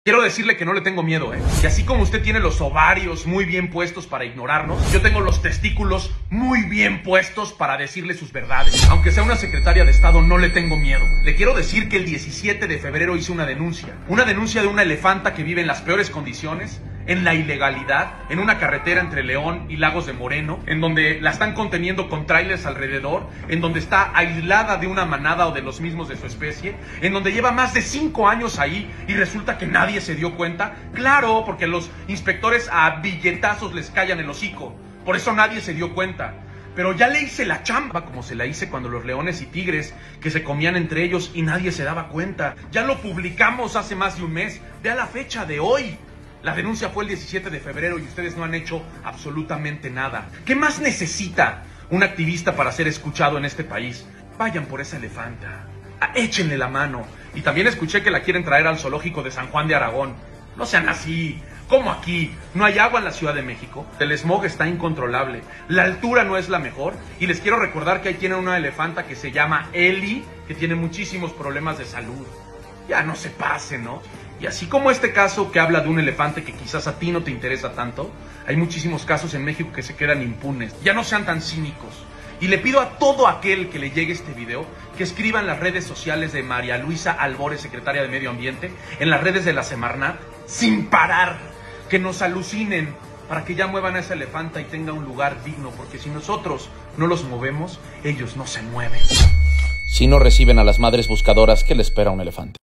Quiero decirle que no le tengo miedo, Y así como usted tiene los ovarios muy bien puestos para ignorarnos, yo tengo los testículos muy bien puestos para decirle sus verdades. Aunque sea una secretaria de Estado, no le tengo miedo. Le quiero decir que el 17 de febrero hice una denuncia. Una denuncia de una elefanta que vive en las peores condiciones, en la ilegalidad, en una carretera entre León y Lagos de Moreno, en donde la están conteniendo con trailers alrededor, en donde está aislada de una manada o de los mismos de su especie, en donde lleva más de 5 años ahí y resulta que nadie se dio cuenta. Claro, porque los inspectores a billetazos les callan el hocico, por eso nadie se dio cuenta. Pero ya le hice la chamba como se la hice cuando los leones y tigres que se comían entre ellos y nadie se daba cuenta. Ya lo publicamos hace más de un mes, vea la fecha de hoy. La denuncia fue el 17 de febrero y ustedes no han hecho absolutamente nada. ¿Qué más necesita un activista para ser escuchado en este país? Vayan por esa elefanta, échenle la mano. Y también escuché que la quieren traer al zoológico de San Juan de Aragón. No sean así. ¿Cómo aquí? ¿No hay agua en la Ciudad de México? El smog está incontrolable. La altura no es la mejor. Y les quiero recordar que ahí tienen una elefanta que se llama Eli, que tiene muchísimos problemas de salud. Ya no se pase, ¿no? Y así como este caso que habla de un elefante que quizás a ti no te interesa tanto, hay muchísimos casos en México que se quedan impunes. Ya no sean tan cínicos. Y le pido a todo aquel que le llegue este video que escriba en las redes sociales de María Luisa Albores, secretaria de Medio Ambiente, en las redes de la Semarnat, sin parar, que nos alucinen para que ya muevan a esa elefanta y tenga un lugar digno, porque si nosotros no los movemos, ellos no se mueven. Si no reciben a las madres buscadoras, ¿qué le espera a un elefante?